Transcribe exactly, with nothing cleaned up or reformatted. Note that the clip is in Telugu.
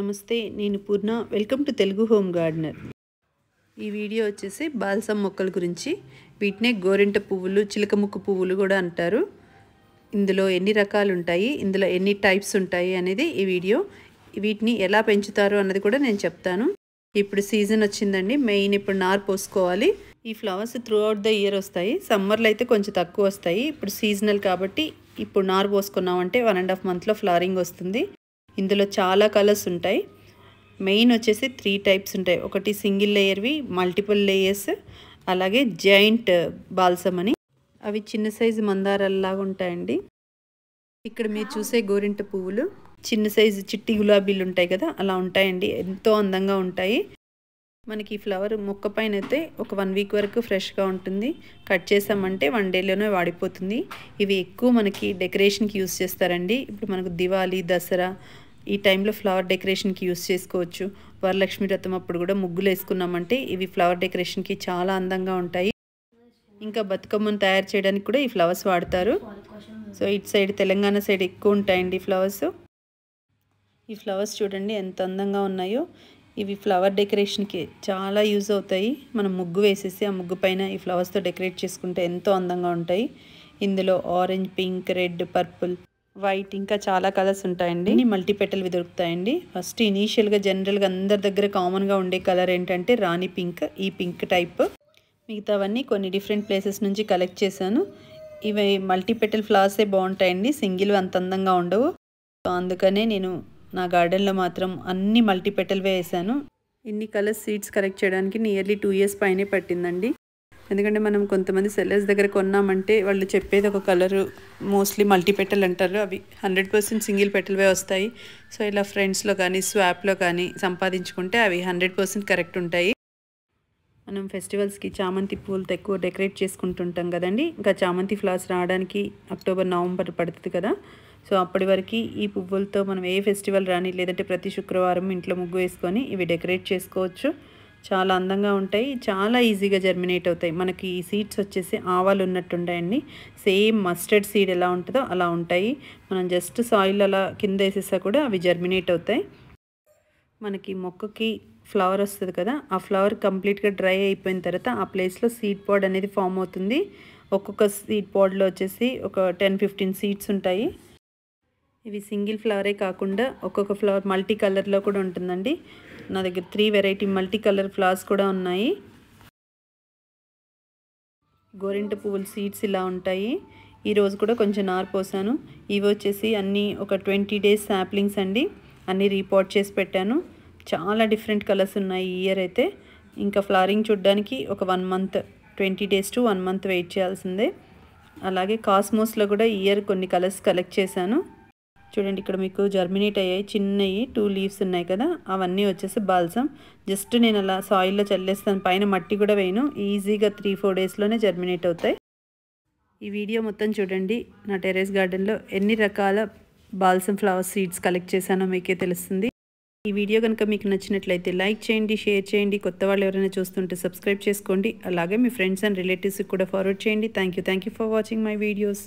నమస్తే, నేను Purna. Welcome to Telugu home gardener. ఈ వీడియో వచ్చేసి బాల్సమ్ మొక్కల గురించి. వీటినే గోరింట పువ్వులు, చిలకముక్కు పువ్వులు కూడా అంటారు. ఇందులో ఎన్ని రకాలు ఉంటాయి, ఇందులో ఎన్ని టైప్స్ ఉంటాయి అనేది ఈ వీడియో. వీటిని ఎలా పెంచుతారు అన్నది కూడా నేను చెప్తాను. ఇప్పుడు సీజన్ వచ్చిందండి, మెయిన్ ఇప్పుడు నారు పోసుకోవాలి. ఈ flowers throughout the year వస్తాయి. సమ్మర్లో అయితే కొంచెం తక్కువ వస్తాయి. ఇప్పుడు సీజనల్ కాబట్టి ఇప్పుడు నారు పోసుకున్నామంటే వన్ అండ్ హాఫ్ మంత్లో ఫ్లవరింగ్ వస్తుంది. ఇందులో చాలా కలర్స్ ఉంటాయి. మెయిన్ వచ్చేసి త్రీ టైప్స్ ఉంటాయి. ఒకటి సింగిల్ లేయర్వి, మల్టిపుల్ లేయర్స్, అలాగే జాయింట్ బాల్సమ్ అని. అవి చిన్న సైజు మందారాల్లాగా ఉంటాయండి. ఇక్కడ మీరు చూసే గోరింట పువ్వులు చిన్న సైజు చిట్టి గులాబీలు ఉంటాయి కదా, అలా ఉంటాయండి. ఎంతో అందంగా ఉంటాయి. మనకి ఈ ఫ్లవర్ మొక్క పైన అయితే ఒక వన్ వీక్ వరకు ఫ్రెష్గా ఉంటుంది. కట్ చేసామంటే వన్ డేలోనే వాడిపోతుంది. ఇవి ఎక్కువ మనకి డెకరేషన్కి యూస్ చేస్తారండి. ఇప్పుడు మనకు దివాళీ, దసరా ఈ టైంలో ఫ్లవర్ డెకరేషన్కి యూస్ చేసుకోవచ్చు. వరలక్ష్మి వ్రతం అప్పుడు కూడా ముగ్గులు వేసుకున్నామంటే ఇవి ఫ్లవర్ డెకరేషన్కి చాలా అందంగా ఉంటాయి. ఇంకా బతుకమ్మను తయారు చేయడానికి కూడా ఈ ఫ్లవర్స్ వాడతారు. సో ఇటు సైడ్ తెలంగాణ సైడ్ ఎక్కువ ఉంటాయండి ఫ్లవర్స్. ఈ ఫ్లవర్స్ చూడండి ఎంత అందంగా ఉన్నాయో. ఇవి ఫ్లవర్ డెకరేషన్కి చాలా యూజ్ అవుతాయి. మనం ముగ్గు వేసేసి ఆ ముగ్గు పైన ఈ ఫ్లవర్స్తో డెకరేట్ చేసుకుంటే ఎంతో అందంగా ఉంటాయి. ఇందులో orange, pink, red, purple, white ఇంకా చాలా కలర్స్ ఉంటాయండి. మల్టీ పెటల్వి దొరుకుతాయండి. ఫస్ట్ ఇనీషియల్గా జనరల్గా అందరి దగ్గర కామన్గా ఉండే కలర్ ఏంటంటే రాణి పింక్. ఈ పింక్ టైప్. మిగతావన్నీ కొన్ని డిఫరెంట్ ప్లేసెస్ నుంచి కలెక్ట్ చేశాను. ఇవి మల్టీ పెటల్ ఫ్లవర్సే బాగుంటాయండి, సింగిల్ అంత అందంగా ఉండవు. సో అందుకనే నేను నా గార్డెన్లో మాత్రం అన్ని మల్టీ పెటల్వే వేసాను. ఇన్ని కలర్స్ సీడ్స్ కలెక్ట్ చేయడానికి నియర్లీ టూ ఇయర్స్ పైనే పట్టిందండి. ఎందుకంటే మనం కొంతమంది సెల్లర్స్ దగ్గర కొన్నామంటే వాళ్ళు చెప్పేది ఒక కలరు, మోస్ట్లీ మల్టీ పెటల్ అంటారు. అవి హండ్రెడ్ పర్సెంట్ సింగిల్ పెటల్వే వస్తాయి. సో ఇలా ఫ్రెండ్స్లో కానీ స్వాప్లో కానీ సంపాదించుకుంటే అవి హండ్రెడ్ పర్సెంట్ కరెక్ట్ ఉంటాయి. మనం ఫెస్టివల్స్కి చామంతి పూలతో ఎక్కువ డెకరేట్ చేసుకుంటుంటాం కదండి. ఇంకా చామంతి ఫ్లవర్స్ రావడానికి అక్టోబర్, నవంబర్ పడుతుంది కదా. సో అప్పటి వరకు ఈ పువ్వులతో మనం ఏ ఫెస్టివల్ రాని, లేదంటే ప్రతి శుక్రవారం ఇంట్లో ముగ్గు వేసుకొని ఇవి డెకరేట్ చేసుకోవచ్చు. చాలా అందంగా ఉంటాయి, చాలా ఈజీగా జర్మినేట్ అవుతాయి. మనకి ఈ సీడ్స్ వచ్చేసి ఆవాలు ఉన్నట్టు ఉంటాయండి. సేమ్ మస్టర్డ్ సీడ్ ఎలా ఉంటుందో అలా ఉంటాయి. మనం జస్ట్ సాయిల్ అలా కింద వేసేసా కూడా అవి జర్మినేట్ అవుతాయి. మనకి మొక్కకి ఫ్లవర్ వస్తుంది కదా, ఆ ఫ్లవర్ కంప్లీట్గా డ్రై అయిపోయిన తర్వాత ఆ ప్లేస్లో సీడ్ పాడ్ అనేది ఫామ్ అవుతుంది. ఒక్కొక్క సీడ్ పాడ్లో వచ్చేసి ఒక టెన్ ఫిఫ్టీన్ సీడ్స్ ఉంటాయి. ఇవి సింగిల్ ఫ్లవరే కాకుండా ఒక్కొక్క ఫ్లవర్ మల్టీ కలర్లో కూడా ఉంటుందండి. నా దగ్గర three variety multi colour flowers కూడా ఉన్నాయి. గోరింట పువ్వుల సీడ్స్ ఇలా ఉంటాయి. ఈరోజు కూడా కొంచెం నారు పోసాను. ఇవి వచ్చేసి అన్నీ ఒక ట్వంటీ డేస్ శాప్లింగ్స్ అండి. అన్నీ రీపాట్ చేసి పెట్టాను. చాలా డిఫరెంట్ కలర్స్ ఉన్నాయి ఈ ఇయర్ అయితే. ఇంకా ఫ్లవరింగ్ చూడడానికి ఒక one month twenty days to one month wait చేయాల్సిందే. అలాగే కాస్మోస్లో కూడా ఈ ఇయర్ కొన్ని కలర్స్ కలెక్ట్ చేశాను. చూడండి ఇక్కడ మీకు జర్మినేట్ అయ్యాయి, చిన్నవి టూ లీవ్స్ ఉన్నాయి కదా, అవన్నీ వచ్చేసి బాల్సమ్. జస్ట్ నేను అలా సాయిల్లో చల్లేస్తాను, పైన మట్టి కూడా వేయను. ఈజీగా త్రీ ఫోర్ డేస్లోనే జర్మినేట్ అవుతాయి. ఈ వీడియో మొత్తం చూడండి. నా టెర్రస్ గార్డెన్లో ఎన్ని రకాల బాల్సమ్ ఫ్లవర్ సీడ్స్ కలెక్ట్ చేశానో మీకే తెలుస్తుంది. ఈ వీడియో కనుక మీకు నచ్చినట్లయితే లైక్ చేయండి, షేర్ చేయండి. కొత్త వాళ్ళు ఎవరైనా చూస్తుంటే సబ్స్క్రైబ్ చేసుకోండి. అలాగే మీ ఫ్రెండ్స్ అండ్ రిలేటివ్స్కి కూడా ఫార్వర్డ్ చేయండి. Thank you thank you for watching my videos.